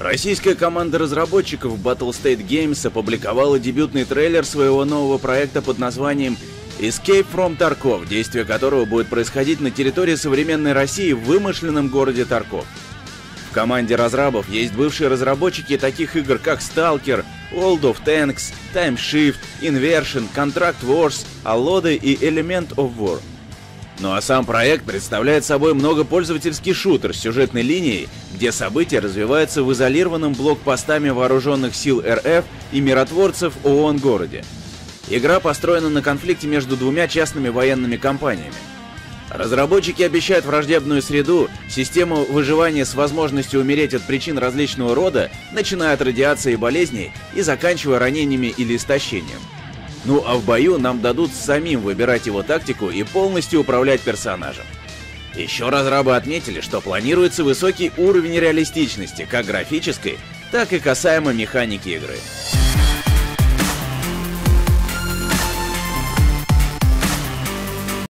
Российская команда разработчиков Battlestate Games опубликовала дебютный трейлер своего нового проекта под названием Escape from Tarkov, действие которого будет происходить на территории современной России в вымышленном городе Тарков. В команде разрабов есть бывшие разработчики таких игр, как Stalker, World of Tanks, Time Shift, Inversion, Contract Wars, Allode и Element of War. Ну а сам проект представляет собой многопользовательский шутер с сюжетной линией, где события развиваются в изолированном блокпостами вооруженных сил РФ и миротворцев ООН городе. Игра построена на конфликте между двумя частными военными компаниями. Разработчики обещают враждебную среду, систему выживания с возможностью умереть от причин различного рода, начиная от радиации и болезней и заканчивая ранениями или истощением. Ну а в бою нам дадут самим выбирать его тактику и полностью управлять персонажем. Еще разрабы отметили, что планируется высокий уровень реалистичности, как графической, так и касаемо механики игры.